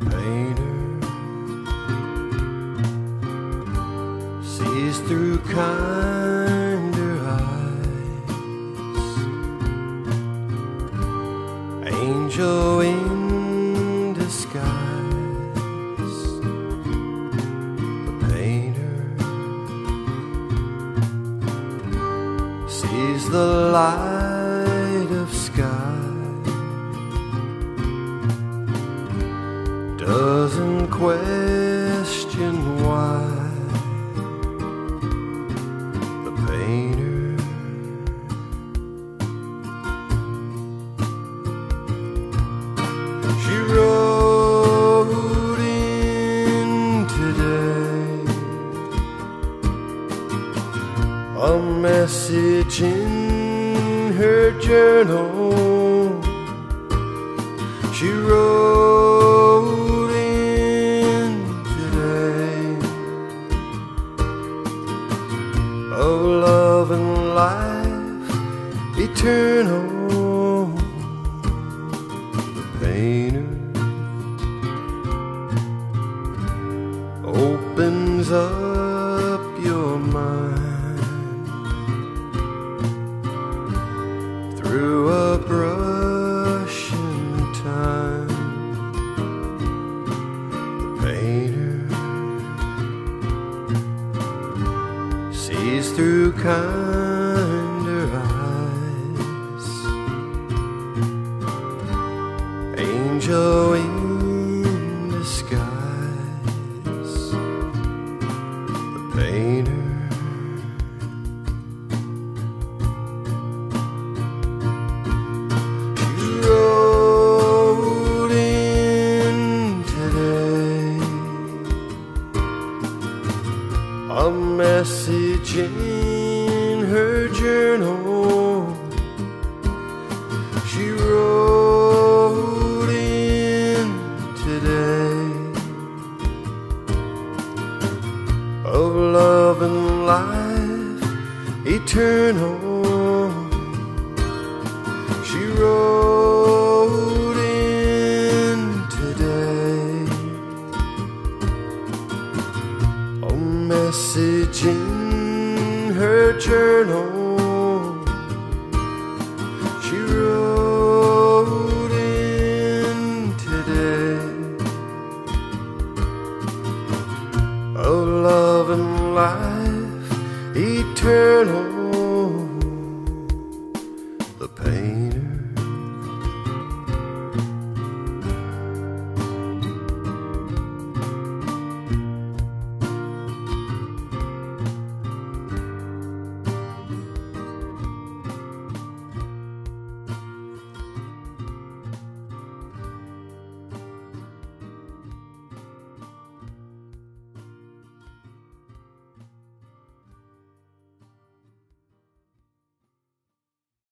painter sees through kinder eyes, angel in disguise. The painter sees the light of sky, doesn't question why. The painter she wrote in today a message in her journal. She wrote in today of love and life eternal. The painter opens up your mind through a brush in time. The painter sees through kinder eyes, angel in disguise. The painter she wrote in today a message in her journal. She wrote in today of love and life eternal.